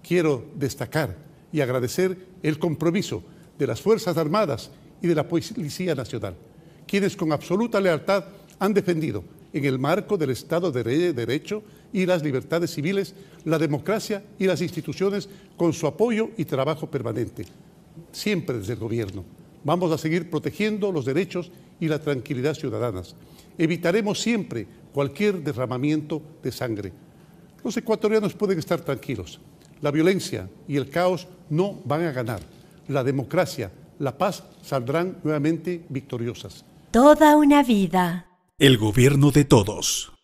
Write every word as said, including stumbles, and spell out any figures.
quiero destacar y agradecer el compromiso de las Fuerzas Armadas y de la Policía Nacional, quienes con absoluta lealtad han defendido, en el marco del Estado de Derecho y las libertades civiles, la democracia y las instituciones con su apoyo y trabajo permanente. Siempre desde el Gobierno vamos a seguir protegiendo los derechos y la tranquilidad ciudadanas. Evitaremos siempre cualquier derramamiento de sangre. Los ecuatorianos pueden estar tranquilos. La violencia y el caos no van a ganar. La democracia, la paz saldrán nuevamente victoriosas. Toda una vida. El gobierno de todos.